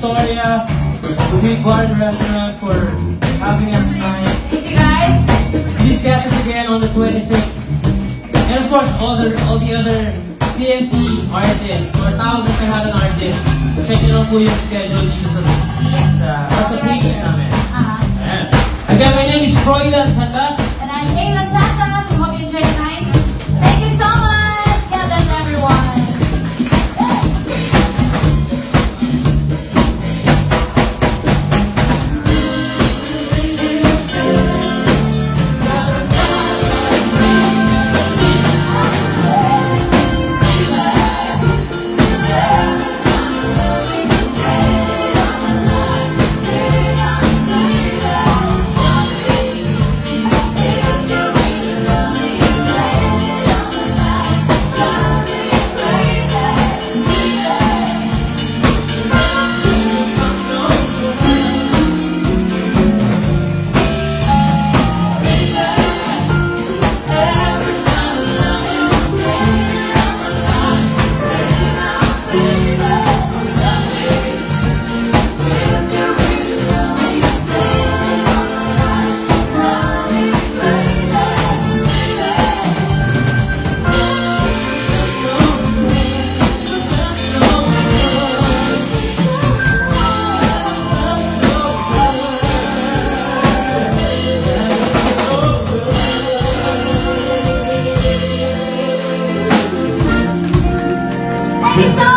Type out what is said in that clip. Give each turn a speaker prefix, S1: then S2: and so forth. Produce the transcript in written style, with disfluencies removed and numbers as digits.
S1: Astoria, Big Bar and Restaurant for having us tonight.
S2: Thank you guys.
S1: Please catch us again on the 26th. And of course, all the other TNT artists or tawag na tahanan artists. Check nyo lang po yung schedule dito sa page namin. Again, my name is Froilan Tandas.
S2: And I'm Ayla Santos. I hope you enjoy the night. Thank you so much. God bless everyone. Thank you so much.